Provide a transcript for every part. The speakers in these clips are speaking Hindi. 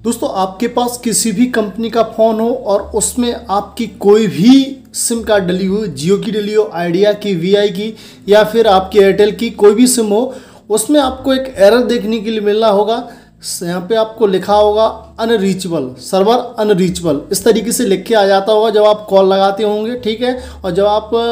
दोस्तों आपके पास किसी भी कंपनी का फ़ोन हो और उसमें आपकी कोई भी सिम कार्ड डली हो, जियो की डली हो, आइडिया की, वीआई की या फिर आपकी एयरटेल की कोई भी सिम हो, उसमें आपको एक एरर देखने के लिए मिलना होगा। यहाँ पे आपको लिखा होगा अनरीचेबल, सर्वर अनरीचेबल, इस तरीके से लिख के आ जाता होगा जब आप कॉल लगाते होंगे, ठीक है। और जब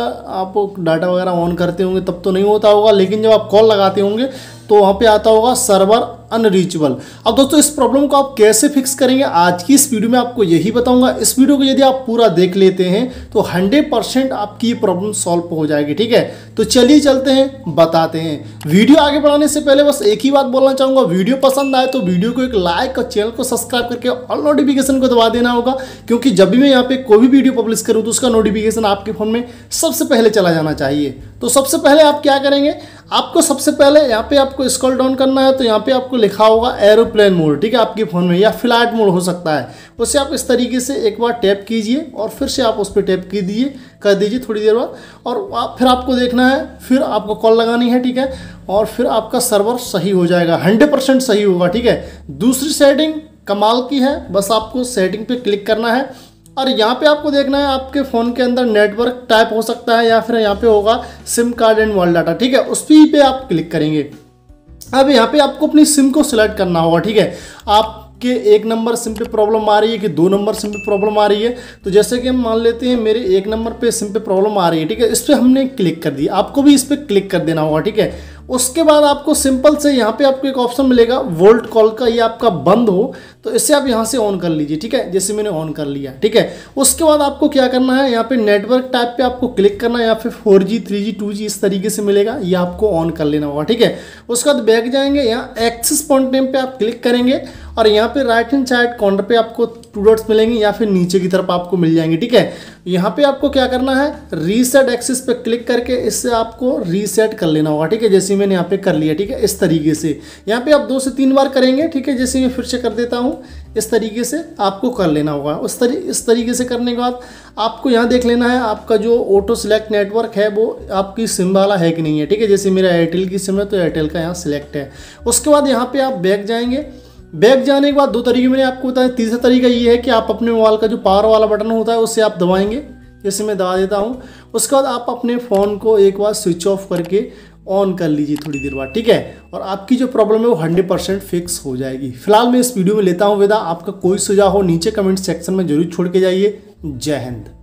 आप डाटा वगैरह ऑन करते होंगे तब तो नहीं होता होगा, लेकिन जब आप कॉल लगाते होंगे तो वहाँ पे आता होगा सर्वर अनरीचेबल। अब दोस्तों इस प्रॉब्लम को आप कैसे फिक्स करेंगे, आज की इस वीडियो में आपको यही बताऊंगा। इस वीडियो को यदि आप पूरा देख लेते हैं तो 100% आपकी ये प्रॉब्लम सॉल्व हो जाएगी, ठीक है। तो चलिए चलते हैं, बताते हैं। वीडियो आगे बढ़ाने से पहले बस एक ही बात बोलना चाहूँगा, वीडियो पसंद आए तो वीडियो को एक लाइक और चैनल को सब्सक्राइब करके ऑल नोटिफिकेशन को दबा देना होगा, क्योंकि जब भी मैं यहाँ पे कोई भी वीडियो पब्लिश करूँ तो उसका नोटिफिकेशन आपके फ़ोन में सबसे पहले चला जाना चाहिए। तो सबसे पहले आप क्या करेंगे, आपको सबसे पहले यहाँ पे आपको स्क्रॉल डाउन करना है, तो यहाँ पे आपको लिखा होगा एरोप्लेन मोड, ठीक है, आपके फ़ोन में, या फ्लाइट मोड हो सकता है। उससे आप इस तरीके से एक बार टैप कीजिए और फिर से आप उस पर टैप कर दीजिए थोड़ी देर बाद, और फिर आपको देखना है, फिर आपको कॉल लगानी है, ठीक है, और फिर आपका सर्वर सही हो जाएगा, 100% सही होगा, ठीक है। दूसरी सेटिंग कमाल की है, बस आपको सेटिंग पे क्लिक करना है और यहाँ पे आपको देखना है आपके फ़ोन के अंदर नेटवर्क टाइप हो सकता है या फिर यहाँ पे होगा SIM card and mobile data, ठीक है, उस पे आप क्लिक करेंगे। अब यहाँ पे आपको अपनी सिम को सिलेक्ट करना होगा, ठीक है। आपके 1 नंबर सिम पे प्रॉब्लम आ रही है कि 2 नंबर सिम पे प्रॉब्लम आ रही है, तो जैसे कि हम मान लेते हैं मेरे 1 नंबर पे सिम पे प्रॉब्लम आ रही है, ठीक है, इस पर हमने क्लिक कर दिया, आपको भी इस पर क्लिक कर देना होगा, ठीक है। उसके बाद आपको सिंपल से यहाँ पे आपको एक ऑप्शन मिलेगा वोल्ट कॉल का, ये आपका बंद हो तो इससे आप यहाँ से ऑन कर लीजिए, ठीक है, जैसे मैंने ऑन कर लिया, ठीक है। उसके बाद आपको क्या करना है, यहाँ पे नेटवर्क टाइप पे आपको क्लिक करना है, या फिर 4G 3G 2G इस तरीके से मिलेगा, ये आपको ऑन कर लेना होगा, ठीक है। उसके बाद बैक जाएंगे, यहाँ एक्सेस पॉइंट नेम पे आप क्लिक करेंगे और यहाँ पे राइट हैंड साइड कॉर्नर पे आपको 2 डॉट्स मिलेंगे या फिर नीचे की तरफ आपको मिल जाएंगे, ठीक है। यहाँ पे आपको क्या करना है, रीसेट एक्सेस पे क्लिक करके इससे आपको रीसेट कर लेना होगा, ठीक है, जैसे मैंने यहाँ पे कर लिया, ठीक है, इस तरीके से। यहाँ पे आप 2 से 3 बार करेंगे, ठीक है, जैसे मैं फिर से कर देता हूँ, इस तरीके से आपको कर लेना होगा। इस तरीके से करने के बाद आपको यहाँ देख लेना है आपका जो ऑटो सिलेक्ट नेटवर्क है वो आपकी सिम वाला है कि नहीं है, ठीक है, जैसे मेरा एयरटेल की सिम है तो एयरटेल का यहाँ सिलेक्ट है। उसके बाद यहाँ पे आप बैक जाएंगे, बैक जाने के बाद 2 तरीके मैंने आपको बताया। तीसरा तरीका ये है कि आप अपने मोबाइल का जो पावर वाला बटन होता है उससे आप दबाएंगे, जैसे मैं दबा देता हूँ। उसके बाद आप अपने फ़ोन को एक बार स्विच ऑफ करके ऑन कर लीजिए थोड़ी देर बाद, ठीक है, और आपकी जो प्रॉब्लम है वो 100% फिक्स हो जाएगी। फिलहाल मैं इस वीडियो में लेता हूँ विदा। आपका कोई सुझाव हो नीचे कमेंट सेक्शन में जरूर छोड़ के जाइए। जय हिंद।